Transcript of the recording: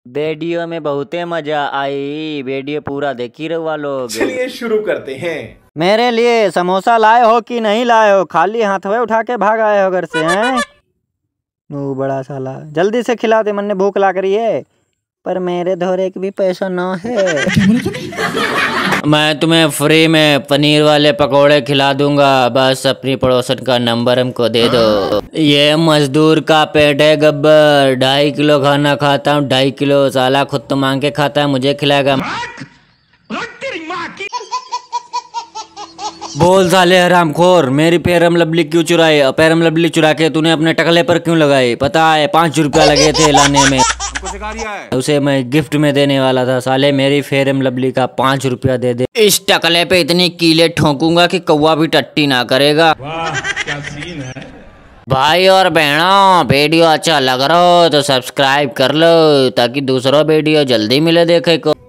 Video में बहुते मजा आई। वीडियो पूरा देखी रहुआ लोग। चलिए शुरू करते हैं। मेरे लिए समोसा लाए हो कि नहीं लाए हो? खाली हाथवे उठा के भाग आए हो घर से हैं? वो बड़ा साला, जल्दी से खिला दे, मन ने भूख लग रही है। पर मेरे धोरे के भी पैसा ना है। मैं तुम्हें फ्री में पनीर वाले पकोड़े खिला दूंगा, बस अपनी पड़ोसन का नंबर हमको दे दो। ये मजदूर का पेट है गब्बर, 2.5 किलो खाना खाता हूँ, 2.5 किलो। साला खुद तो मांग के खाता है, मुझे खिलाएगा। बोल साले हरामखोर, मेरी पैरम लवली क्यों चुराई? पैरम लवली चुरा के तूने अपने टकले पर क्यों लगाई? पता है 5 रुपया लगे थे लाने में। उसे मैं गिफ्ट में देने वाला था। साले मेरी फेरम लवली का 5 रुपया दे दे। इस टकले पे इतनी कीले ठोकूंगा कि कौवा भी टट्टी ना करेगा। वाह क्या सीन है। भाई और बहनों, वीडियो अच्छा लग रहा हो तो सब्सक्राइब कर लो ताकि दूसरा वीडियो जल्दी मिले देखे को।